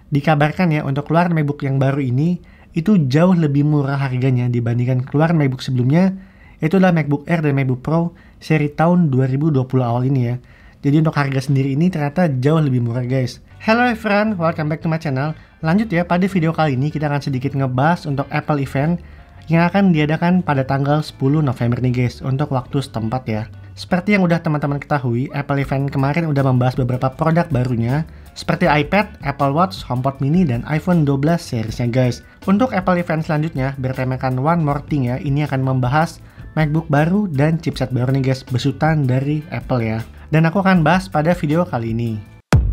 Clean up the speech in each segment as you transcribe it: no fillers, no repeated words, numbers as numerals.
Dikabarkan ya untuk keluaran MacBook yang baru ini itu jauh lebih murah harganya dibandingkan keluaran MacBook sebelumnya, yaitu adalah MacBook Air dan MacBook Pro seri tahun 2020 awal ini ya. Jadi untuk harga sendiri ini ternyata jauh lebih murah guys. Hello everyone, welcome back to my channel. Lanjut ya, pada video kali ini kita akan sedikit ngebahas untuk Apple event yang akan diadakan pada tanggal 10 November nih guys, untuk waktu setempat ya. Seperti yang udah teman-teman ketahui, Apple event kemarin udah membahas beberapa produk barunya seperti iPad, Apple Watch, HomePod mini, dan iPhone 12 seriesnya guys. Untuk Apple event selanjutnya bertemakan One More Thing ya, ini akan membahas MacBook baru dan chipset baru nih guys, besutan dari Apple ya. Dan aku akan bahas pada video kali ini.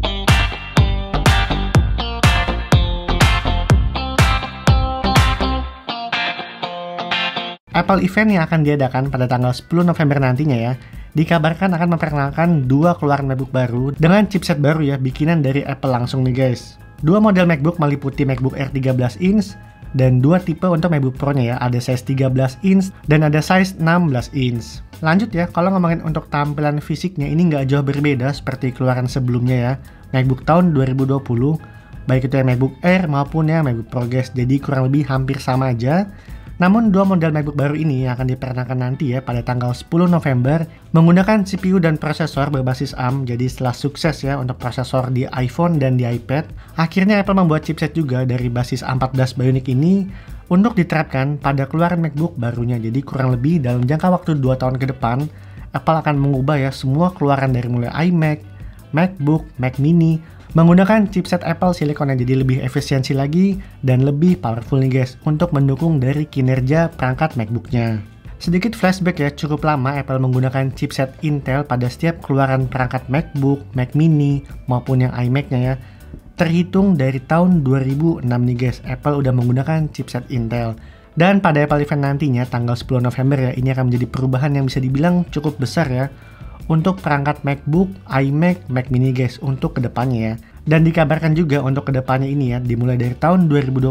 Apple event yang akan diadakan pada tanggal 10 November nantinya ya, dikabarkan akan memperkenalkan dua keluaran MacBook baru dengan chipset baru ya, bikinan dari Apple langsung nih guys. Dua model MacBook meliputi MacBook Air 13 inch dan dua tipe untuk MacBook Pro-nya ya, ada size 13 inch dan ada size 16 inch. Lanjut ya, kalau ngomongin untuk tampilan fisiknya ini nggak jauh berbeda seperti keluaran sebelumnya ya, MacBook tahun 2020, baik itu yang MacBook Air maupun yang MacBook Pro guys, jadi kurang lebih hampir sama aja. Namun dua model MacBook baru ini yang akan diperkenalkan nanti ya pada tanggal 10 November menggunakan CPU dan prosesor berbasis ARM. Jadi setelah sukses ya untuk prosesor di iPhone dan di iPad, akhirnya Apple membuat chipset juga dari basis A14 Bionic ini untuk diterapkan pada keluaran MacBook barunya. Jadi kurang lebih dalam jangka waktu 2 tahun ke depan, Apple akan mengubah ya semua keluaran dari mulai iMac, MacBook, Mac mini menggunakan chipset Apple Silicon yang jadi lebih efisiensi lagi dan lebih powerful nih guys untuk mendukung dari kinerja perangkat MacBooknya. Sedikit flashback ya, cukup lama Apple menggunakan chipset Intel pada setiap keluaran perangkat MacBook, Mac mini maupun yang iMac-nya ya. Terhitung dari tahun 2006 nih guys, Apple udah menggunakan chipset Intel. Dan pada Apple event nantinya tanggal 10 November ya, ini akan menjadi perubahan yang bisa dibilang cukup besar ya untuk perangkat MacBook, iMac, Mac mini guys untuk kedepannya ya. Dan dikabarkan juga untuk kedepannya ini ya, dimulai dari tahun 2021,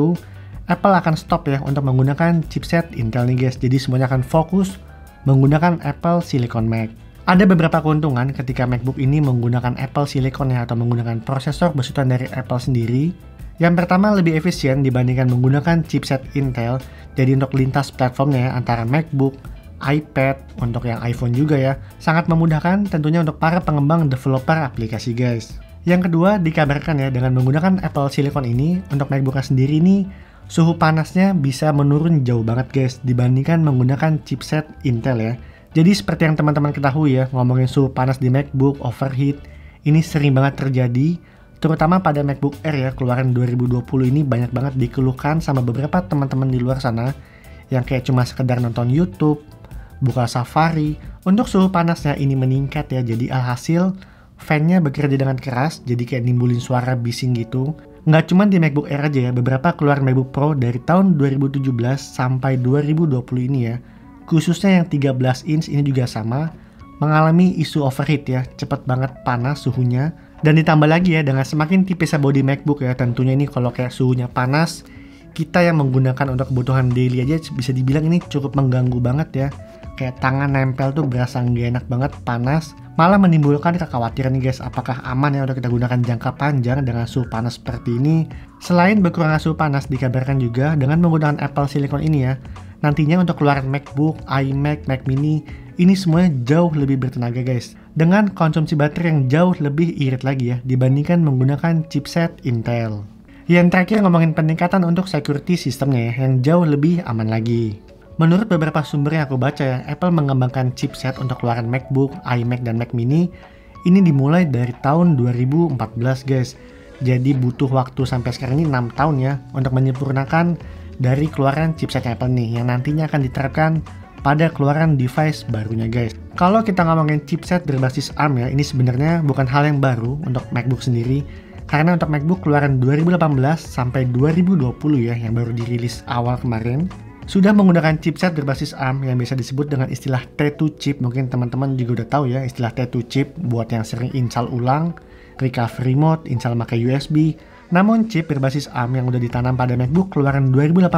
Apple akan stop ya untuk menggunakan chipset Intel nih guys. Jadi semuanya akan fokus menggunakan Apple Silicon Mac. Ada beberapa keuntungan ketika MacBook ini menggunakan Apple Silicon ya, atau menggunakan prosesor besutan dari Apple sendiri. Yang pertama, lebih efisien dibandingkan menggunakan chipset Intel. Jadi untuk lintas platformnya ya, antara MacBook, iPad, untuk yang iPhone juga ya, sangat memudahkan tentunya untuk para pengembang developer aplikasi guys. Yang kedua, dikabarkan ya dengan menggunakan Apple Silicon ini untuk MacBook sendiri ini suhu panasnya bisa menurun jauh banget guys dibandingkan menggunakan chipset Intel ya. Jadi seperti yang teman-teman ketahui ya, ngomongin suhu panas di MacBook, overheat, ini sering banget terjadi, terutama pada MacBook Air ya, keluaran 2020 ini banyak banget dikeluhkan sama beberapa teman-teman di luar sana yang kayak cuma sekedar nonton YouTube, buka Safari, untuk suhu panasnya ini meningkat ya. Jadi alhasil fan-nya bekerja dengan keras, jadi kayak nimbulin suara bising gitu. Nggak cuma di MacBook Air aja ya, beberapa keluaran MacBook Pro dari tahun 2017 sampai 2020 ini ya, khususnya yang 13 inch ini juga sama, mengalami isu overheat ya, cepet banget panas suhunya. Dan ditambah lagi ya dengan semakin tipisnya body MacBook ya, tentunya ini kalau kayak suhunya panas, kita yang menggunakan untuk kebutuhan daily aja bisa dibilang ini cukup mengganggu banget ya. Kayak tangan nempel tuh berasa nggak enak banget, panas, malah menimbulkan kekhawatiran nih guys, apakah aman ya untuk kita gunakan jangka panjang dengan suhu panas seperti ini. Selain berkurangnya suhu panas, dikabarkan juga dengan menggunakan Apple Silicon ini ya, nantinya untuk keluaran MacBook, iMac, Mac mini, ini semuanya jauh lebih bertenaga guys, dengan konsumsi baterai yang jauh lebih irit lagi ya dibandingkan menggunakan chipset Intel. Yang terakhir ngomongin peningkatan untuk security sistemnya ya, yang jauh lebih aman lagi. Menurut beberapa sumber yang aku baca ya, Apple mengembangkan chipset untuk keluaran MacBook, iMac, dan Mac mini ini dimulai dari tahun 2014 guys. Jadi butuh waktu sampai sekarang ini 6 tahun ya untuk menyempurnakan dari keluaran chipset Apple nih yang nantinya akan diterapkan pada keluaran device barunya guys. Kalau kita ngomongin chipset berbasis ARM ya, ini sebenarnya bukan hal yang baru untuk MacBook sendiri. Karena untuk MacBook keluaran 2018 sampai 2020 ya, yang baru dirilis awal kemarin, sudah menggunakan chipset berbasis ARM yang biasa disebut dengan istilah T2 chip. Mungkin teman-teman juga udah tahu ya istilah T2 chip buat yang sering install ulang, recovery mode, install pakai USB. Namun chip berbasis ARM yang udah ditanam pada MacBook keluaran 2018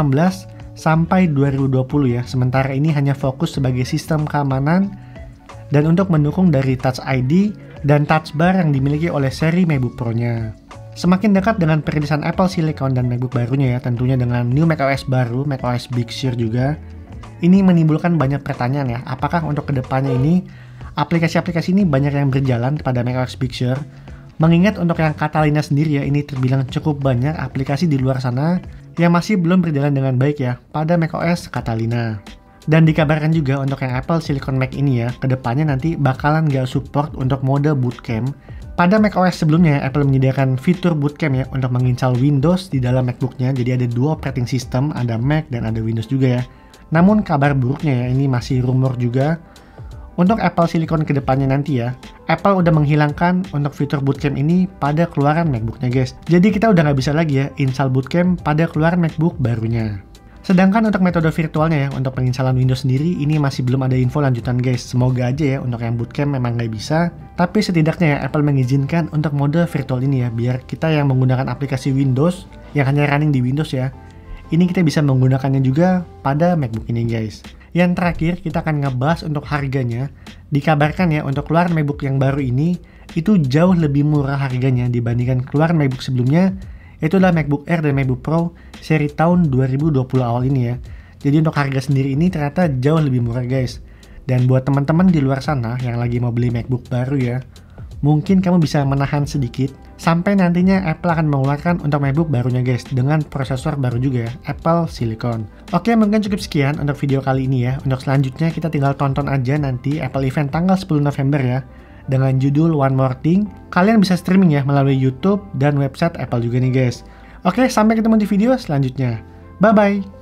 sampai 2020 ya, sementara ini hanya fokus sebagai sistem keamanan dan untuk mendukung dari Touch ID dan Touch Bar yang dimiliki oleh seri MacBook Pro-nya. Semakin dekat dengan perilisan Apple Silicon dan MacBook barunya ya, tentunya dengan new macOS baru, macOS Big Sur juga, ini menimbulkan banyak pertanyaan ya, apakah untuk kedepannya ini, aplikasi-aplikasi ini banyak yang berjalan pada macOS Big Sur. Mengingat untuk yang Catalina sendiri ya, ini terbilang cukup banyak aplikasi di luar sana yang masih belum berjalan dengan baik ya pada macOS Catalina. Dan dikabarkan juga untuk yang Apple Silicon Mac ini ya, kedepannya nanti bakalan nggak support untuk mode bootcamp. Pada macOS sebelumnya, Apple menyediakan fitur bootcamp ya untuk menginstal Windows di dalam MacBook-nya. Jadi ada dua operating system, ada Mac dan ada Windows juga ya. Namun kabar buruknya ya, ini masih rumor juga. Untuk Apple Silicon kedepannya nanti ya, Apple udah menghilangkan untuk fitur bootcamp ini pada keluaran MacBook-nya guys. Jadi kita udah nggak bisa lagi ya install bootcamp pada keluaran MacBook barunya. Sedangkan untuk metode virtualnya ya, untuk penginstalan Windows sendiri ini masih belum ada info lanjutan guys. Semoga aja ya untuk yang bootcamp memang nggak bisa. Tapi setidaknya ya Apple mengizinkan untuk mode virtual ini ya, biar kita yang menggunakan aplikasi Windows yang hanya running di Windows ya, ini kita bisa menggunakannya juga pada MacBook ini guys. Yang terakhir kita akan ngebahas untuk harganya. Dikabarkan ya untuk keluaran MacBook yang baru ini itu jauh lebih murah harganya dibandingkan keluaran MacBook sebelumnya. Itu adalah MacBook Air dan MacBook Pro seri tahun 2020 awal ini ya. Jadi untuk harga sendiri ini ternyata jauh lebih murah guys. Dan buat teman-teman di luar sana yang lagi mau beli MacBook baru ya, mungkin kamu bisa menahan sedikit sampai nantinya Apple akan mengeluarkan untuk MacBook barunya guys, dengan prosesor baru juga ya, Apple Silicon. Oke, mungkin cukup sekian untuk video kali ini ya. Untuk selanjutnya kita tinggal tonton aja nanti Apple event tanggal 10 November ya, dengan judul One More Thing. Kalian bisa streaming ya melalui YouTube dan website Apple juga nih guys. Oke, sampai ketemu di video selanjutnya. Bye-bye!